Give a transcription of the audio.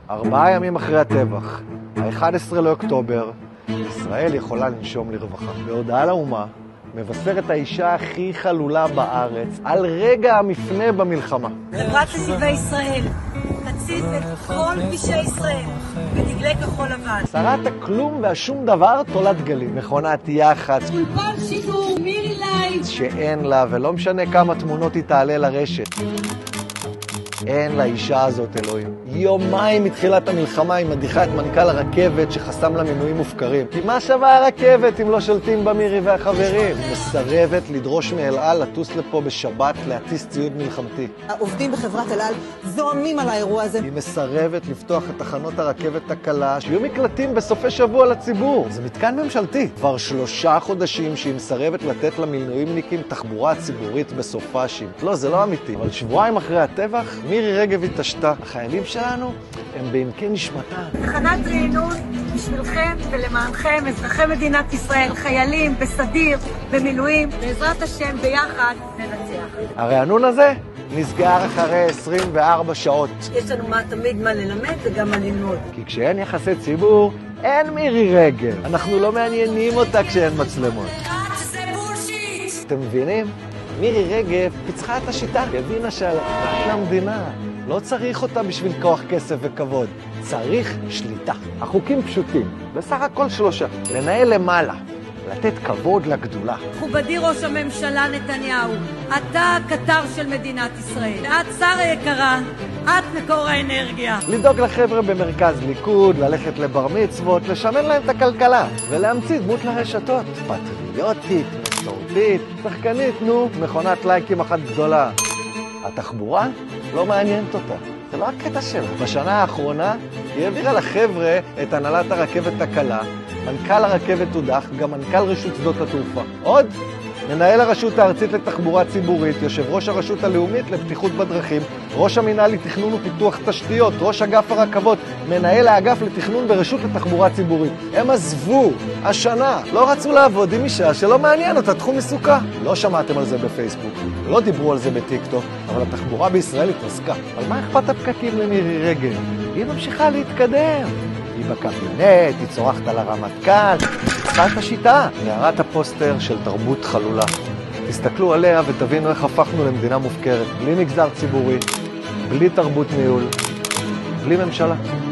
4 ימים אחרי הטבח, ה-11 לאוקטובר, ישראל יכולה לנשום לרווחה. בהודעה לאומה, מבשרת האישה הכי חלולה בארץ על רגע המפנה במלחמה. חברת נתיבי ישראל תציב את כל כבישי ישראל בדגלי כחול לבן. שרת הכלום והשום דבר תולת גלים. מכונת יח"צ, אולפן שידור מירי לייב שאין לה, ולא משנה כמה תמונות היא תעלה לרשת. אין לאישה הזאת אלוהים. יומיים מתחילת המלחמה היא מדיחה את מנכ"ל הרכבת שחסם לה מינויים מופקרים. כי מה שווה הרכבת אם לא שולטים במירי והחברים? היא מסרבת לדרוש מאל על לטוס לפה בשבת להטיס ציוד מלחמתי. העובדים בחברת אל על זועמים על האירוע הזה. היא מסרבת לפתוח את תחנות הרכבת הקלה, שיהיו מקלטים בסופי שבוע לציבור. זה מתקן ממשלתי. כבר 3 חודשים שהיא מסרבת לתת למילואימניקים תחבורה ציבורית בסופ"שים. לא, זה לא אמיתי. אבל שבועיים אחרי הטבח, מירי רגב התעשתה. החיילים שלנו הם בעמקי נשמתה. תחנת רענון בשבילכם ולמענכם, אזרחי מדינת ישראל, חיילים, בסדיר, במילואים. בעזרת השם ביחד ננצח. הרענון הזה נסגר אחרי 24 שעות. יש לנו תמיד מה ללמד וגם מה ללמוד. כי כשאין יחסי ציבור, אין מירי רגב. אנחנו לא מעניינים אותה כשאין מצלמות. זה בולשיט! אתם מבינים? מירי רגב פיצחה את השיטה. היא הבינה שהמדינה לא צריך אותה בשביל כוח, כסף וכבוד. צריך שליטה. החוקים פשוטים, בסך הכל 3. לנהל למעלה, לתת כבוד לגדולה. מכובדי ראש הממשלה נתניהו, אתה הקטר של מדינת ישראל. את שרה יקרה, את מקור האנרגיה. לדאוג לחבר'ה במרכז ליכוד, ללכת לבר מצוות, לשמר להם את הכלכלה, ולהמציא דמות לרשתות. פטריוטית, מסורתית, שחקנית, מכונת לייקים אחת גדולה. התחבורה לא מעניינת אותה. זה לא הקטע שלה. בשנה האחרונה היא העבירה לחבר'ה את הנהלת הרכבת הקלה, מנכ"ל הרכבת הודח, גם מנכ"ל רשות שדות התעופה. עוד, מנהל הרשות הארצית לתחבורה ציבורית, יושב ראש הרשות הלאומית לבטיחות בדרכים, ראש המינהל לתכנון ופיתוח תשתיות, ראש אגף הרכבות, מנהל האגף לתכנון ברשות לתחבורה ציבורית. הם עזבו השנה, לא רצו לעבוד עם אישה שלא מעניין אותה תחום עיסוקה. לא שמעתם על זה בפייסבוק, לא דיברו על זה בטיקטוק, אבל התחבורה בישראל התרסקה. אבל מה אכפת הפקקים למירי רגב? היא ממשיכה להתקדם. היא בקבינט, היא צורחת על הרמטכ"ל, היא פיצחה את השיטה. נערת הפוסטר של תרבות חלולה. תסתכלו עליה ותבינו איך הפכנו למדינה מופקרת. בלי מגזר ציבורי, בלי תרבות ניהול, בלי ממשלה.